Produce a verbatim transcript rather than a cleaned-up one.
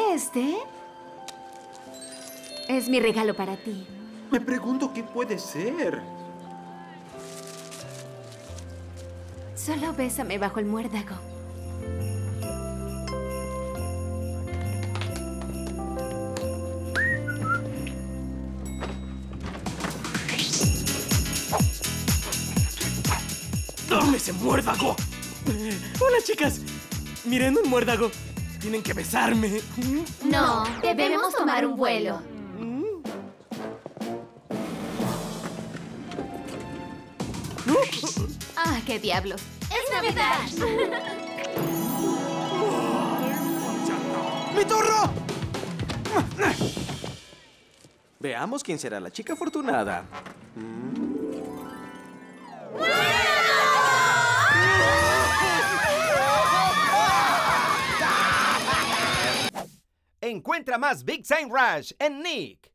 Este es mi regalo para ti. Me pregunto qué puede ser. Solo bésame bajo el muérdago. ¡Dame ese muérdago! Hola, chicas. Miren un muérdago. Tienen que besarme. No, debemos tomar un vuelo. Ah, qué diablos. ¡Es Navidad! ¡Mi turno! Veamos quién será la chica afortunada. Encuentra más Big Time Rush en Nick.